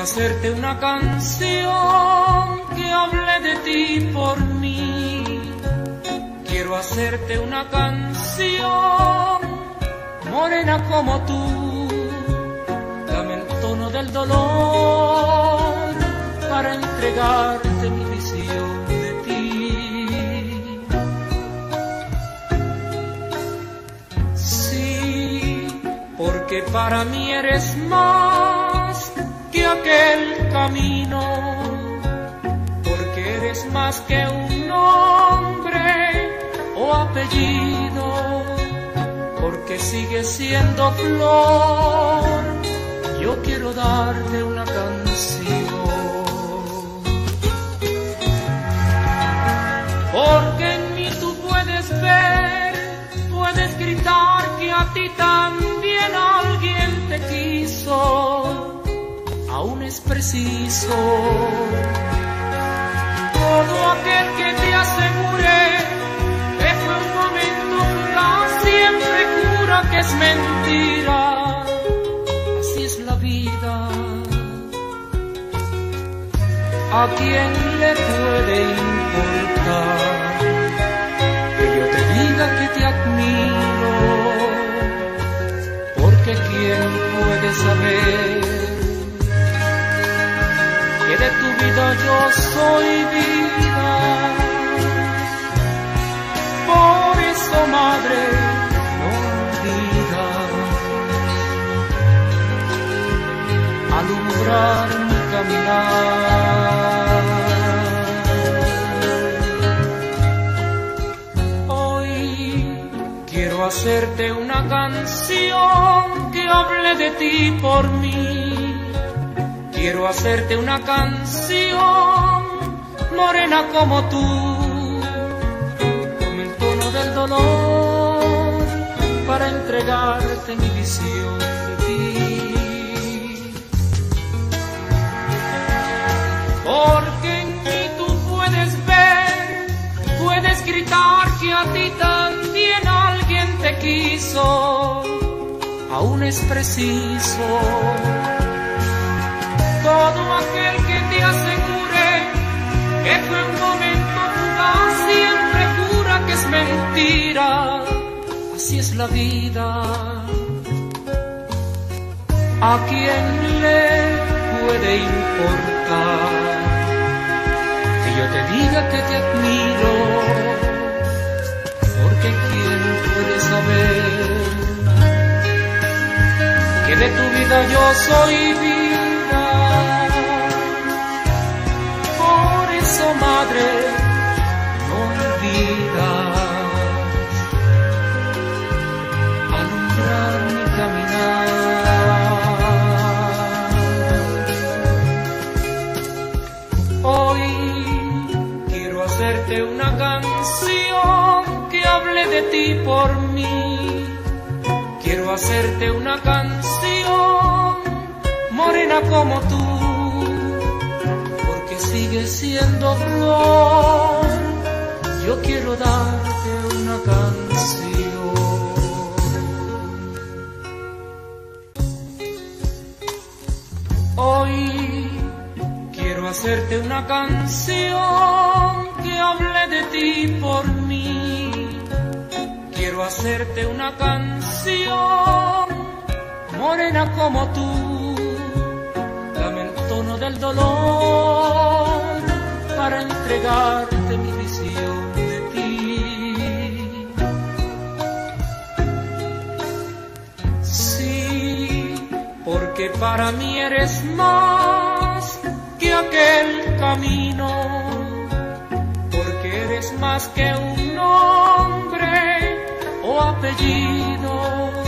hacerte una canción que hable de ti por mí. Quiero hacerte una canción morena como tú. Dame el tono del dolor para entregarte mi visión de ti. Sí, porque para mí eres más que aquel camino, porque eres más que un nombre o apellido, porque sigues siendo flor. Yo quiero darte una canción, porque en mí tú puedes ver, puedes gritar que a ti también alguien te quiso. Aún es preciso todo aquel que te asegure que fue un momento fugaz, siempre jura que es mentira. Así es la vida. ¿A quién le puede importar que yo te diga que te admiro? Porque ¿quién puede saber que de tu vida yo soy vida? Por eso, madre, no olvides alumbrar mi caminar. Hoy quiero hacerte una canción que hable de ti por mí. Quiero hacerte una canción morena como tú, con el tono del dolor para entregarte mi visión de ti. Porque en mí tú puedes ver, puedes gritar que a ti también alguien te quiso. Aún es preciso todo aquel que te asegure que fue un momento fugaz, siempre jura que es mentira. Así es la vida. ¿A quién le puede importar que yo te diga que te admiro? Porque ¿quién puede saber que de tu vida yo soy vida? Por eso, madre, no olvidas alumbrar mi caminar. Hoy quiero hacerte una canción que hable de ti por mí. Quiero hacerte una canción morena como tú, porque sigues siendo flor. Yo quiero darte una canción. Hoy quiero hacerte una canción que hable de ti por mí. Quiero hacerte una canción morena como tú. Dame el tono del dolor para entregarte mi visión de ti. Sí, porque para mí eres más que aquel camino, porque eres más que un nombre o apellido,